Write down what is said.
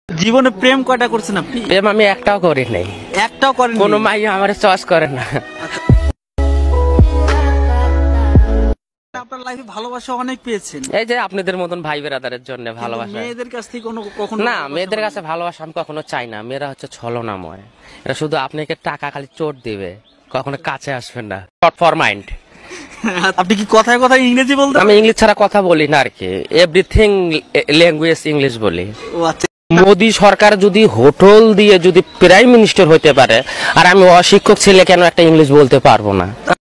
জীবনে প্রেম কয়টা করছেন আপনি? প্রেম আমি একটাও করি নাই, একটাও করেন? কোনো মাইয়া আমার চয়েস করে না। আপনার লাইফে ভালোবাসা অনেক পেয়েছেন, এই যে আপনাদের মতন ভাই বেরাদারের জন্য ভালোবাসা। মেয়েদের কাছ থেকে কখনো না, মেয়েদের কাছে ভালোবাসা আমি কখনো চাই না। মেয়েরা হচ্ছে ছলনাময়, এরা শুধু আপনাকে টাকা খালি চোট দিবে, কখনো কাছে আসবেন না। Short for mind. আপনি কি কথায় কথায় ইংরেজি বলতে? আমি ইংলিশ ছাড়া কথা বলি না আর কি, এভরিথিং ল্যাঙ্গুয়েজ ইংলিশ বলি। ও আচ্ছা। মোদি সরকার যদি হোটেল দিয়ে যদি প্রাইম মিনিস্টার হতে পারে, আর আমি অশিক্ষক ছেলে কেন একটা ইংলিশ বলতে পারবো না?